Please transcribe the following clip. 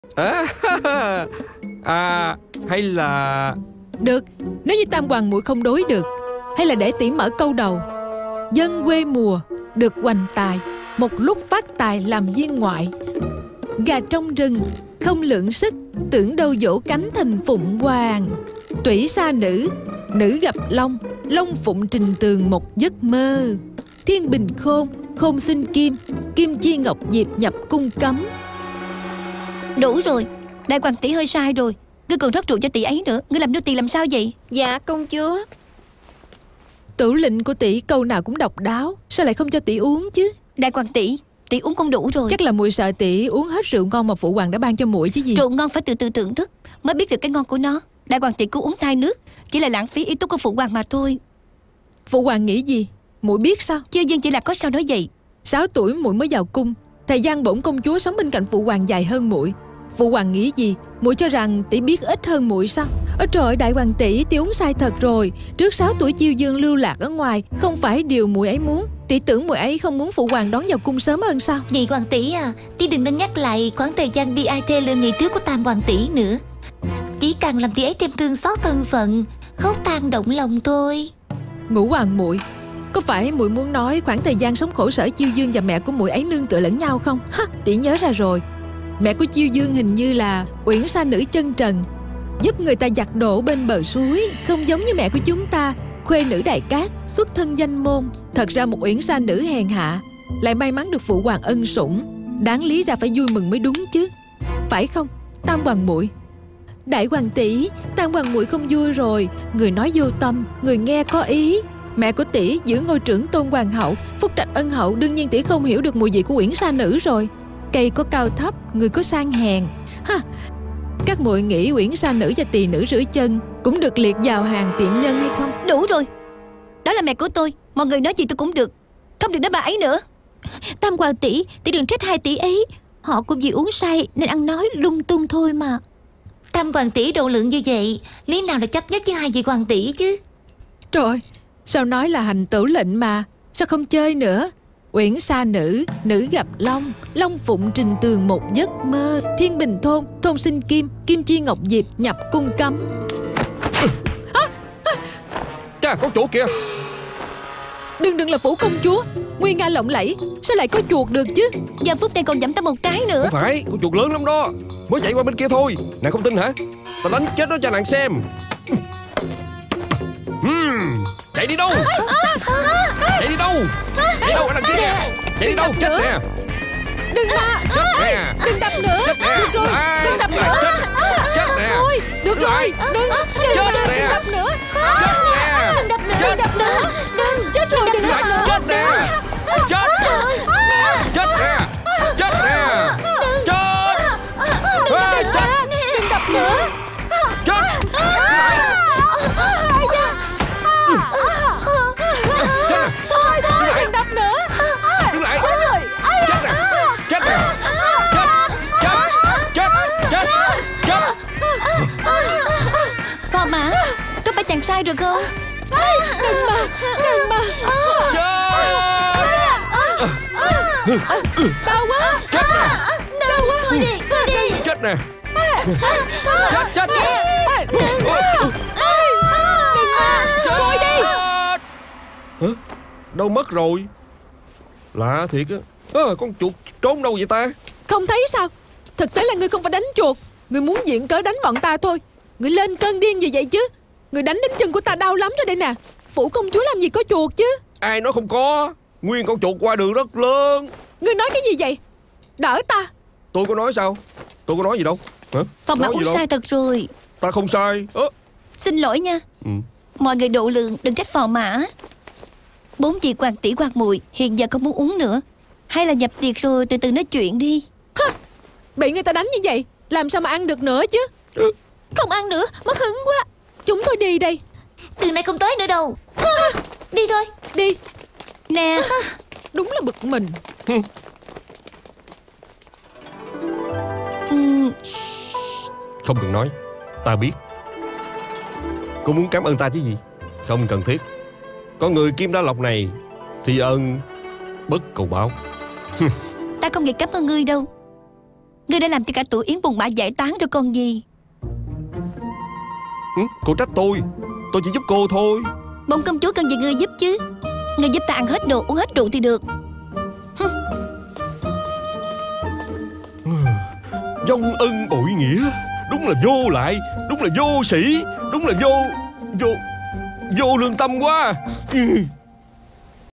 Hay là... Được, nếu như Tam Hoàng muội không đối được, hay là để tỷ mở câu đầu. Dân quê mùa được hoành tài, một lúc phát tài làm viên ngoại. Gà trong rừng không lượng sức, tưởng đâu vỗ cánh thành phụng hoàng. Tủy sa nữ, nữ gặp long, long phụng trình tường một giấc mơ. Thiên bình khôn, khôn sinh kim, kim chi ngọc diệp nhập cung cấm. Đủ rồi, đại hoàng tỷ hơi sai rồi. Ngươi còn rót rượu cho tỷ ấy nữa. Ngươi làm nô tỳ làm sao vậy? Dạ công chúa. Tửu lệnh của tỷ câu nào cũng độc đáo, sao lại không cho tỷ uống chứ? Đại hoàng tỷ, tỷ uống cũng đủ rồi. Chắc là muội sợ tỷ uống hết rượu ngon mà phụ hoàng đã ban cho muội chứ gì. Rượu ngon phải từ từ thưởng thức mới biết được cái ngon của nó. Đại hoàng tỷ cứ uống thay nước, chỉ là lãng phí ý túc của phụ hoàng mà thôi. Phụ hoàng nghĩ gì muội biết sao? Chiêu Dương chỉ là có sao nói vậy. 6 tuổi muội mới vào cung, thời gian bổn công chúa sống bên cạnh phụ hoàng dài hơn muội. Phụ hoàng nghĩ gì muội cho rằng tỷ biết ít hơn muội sao? Trời ơi, đại hoàng tỷ uống sai thật rồi. Trước 6 tuổi Chiêu Dương lưu lạc ở ngoài không phải điều muội ấy muốn. Tỷ tưởng muội ấy không muốn phụ hoàng đón vào cung sớm hơn sao? Nhị hoàng tỷ à, tỷ đừng nên nhắc lại khoảng thời gian bi ai thê lương ngày trước của Tam hoàng tỷ nữa. Chỉ càng làm tỷ ấy thêm thương xót thân phận, khóc than động lòng thôi. Ngũ hoàng muội, có phải muội muốn nói khoảng thời gian sống khổ sở Chiêu Dương và mẹ của muội ấy nương tựa lẫn nhau không? Tỷ nhớ ra rồi. Mẹ của Chiêu Dương hình như là uyển sa nữ chân trần, giúp người ta giặt đổ bên bờ suối, không giống như mẹ của chúng ta, khuê nữ đại cát, xuất thân danh môn. Thật ra một uyển sa nữ hèn hạ lại may mắn được phụ hoàng ân sủng, đáng lý ra phải vui mừng mới đúng chứ, phải không Tam hoàng muội? Đại hoàng tỷ, Tam hoàng muội không vui rồi. Người nói vô tâm, người nghe có ý. Mẹ của tỷ giữ ngôi trưởng tôn hoàng hậu, phúc trạch ân hậu, đương nhiên tỷ không hiểu được mùi vị của uyển sa nữ rồi. Cây có cao thấp, người có sang hèn. Các muội nghĩ uyển sa nữ và tỳ nữ rửa chân cũng được liệt vào hàng tiện nhân hay không? Đủ rồi, đó là mẹ của tôi, mọi người nói gì tôi cũng được, không được nói bà ấy nữa. Tam hoàng tỷ, tỷ đừng trách hai tỷ ấy. Họ cũng vì uống say nên ăn nói lung tung thôi mà. Tam hoàng tỷ độ lượng như vậy, lý nào là chấp nhất với hai vị hoàng tỷ chứ? Trời ơi, sao nói là hành tửu lệnh mà, sao không chơi nữa? Uyển sa nữ, nữ gặp long, long phụng trình tường một giấc mơ. Thiên bình thôn, thôn sinh kim, kim chi ngọc diệp nhập cung cấm. Chà, có chuột kìa. Đừng là phủ công chúa, nguy nga lộng lẫy, sao lại có chuột được chứ? Giờ phút này còn dẫm ta một cái nữa. Không phải, con chuột lớn lắm đó, mới chạy qua bên kia thôi. Nàng không tin hả? Ta đánh chết nó cho nàng xem. Chạy đi đâu? Chạy đi đâu? Chạy đi đâu ở đằng kia? Chạy đi đâu? Chết nè. Đừng mà. Chết nè. Đừng đập nữa. Chết nè. Được rồi, đừng đập nữa. Chết nè. Thôi, được rồi. Đừng đập nữa. Chết nè. Đừng đập nữa, đừng đập nữa. Đừng, chết rồi, đừng đập nữa. Chết nè. Chết. Chết nè. Chết nè. Chết. Chết. Đừng đập nữa. Chết. Thôi, đừng đập nữa. Đứng lại. Chết rồi. Chết nè. Chết nè. Chết. Phò mã, có phải chàng sai rồi không? Đừng mà. Đau quá. Chết nè. Đau quá. Thôi đi. Chết nè. Chết. Thôi đi. Hả? Đâu mất rồi? Lạ thiệt á. Con chuột trốn đâu vậy ta? Không thấy sao? Thực tế là ngươi không phải đánh chuột, ngươi muốn diện cớ đánh bọn ta thôi. Ngươi lên cơn điên gì vậy chứ? Ngươi đánh đến chân của ta đau lắm rồi đây nè. Phủ công chúa làm gì có chuột chứ? Ai nói không có. Nguyên con chuột qua đường rất lớn. Ngươi nói cái gì vậy? Đỡ ta. Tôi có nói sao? Tôi có nói gì đâu. Hả? Phò mã uống sai thật rồi. Ta không sai. Xin lỗi nha. Mọi người độ lượng, đừng trách phò mã. 4 vị hoàng tỷ hoàng muội hiện giờ không muốn uống nữa. Hay là nhập tiệc rồi từ từ nói chuyện đi. Bị người ta đánh như vậy làm sao mà ăn được nữa chứ? Không ăn nữa, mất hứng quá. Chúng tôi đi đây. Từ nay không tới nữa đâu. Đi thôi. Đi. Nè. Đúng là bực mình. Không cần nói. Ta biết. Cô muốn cảm ơn ta chứ gì? Không cần thiết. Có người Kim Đa Lộc này thì ơn bất cầu báo. Ta không nghĩ cảm ơn ngươi đâu. Ngươi đã làm cho cả tụi Yến Bùn Bã giải tán rồi còn gì. Cô trách tôi chỉ giúp cô thôi. Bổn công chúa cần gì ngươi giúp chứ. Ngươi giúp ta ăn hết đồ uống hết rượu thì được. Vong ân bội nghĩa, đúng là vô lại, đúng là vô sĩ, đúng là vô lương tâm quá.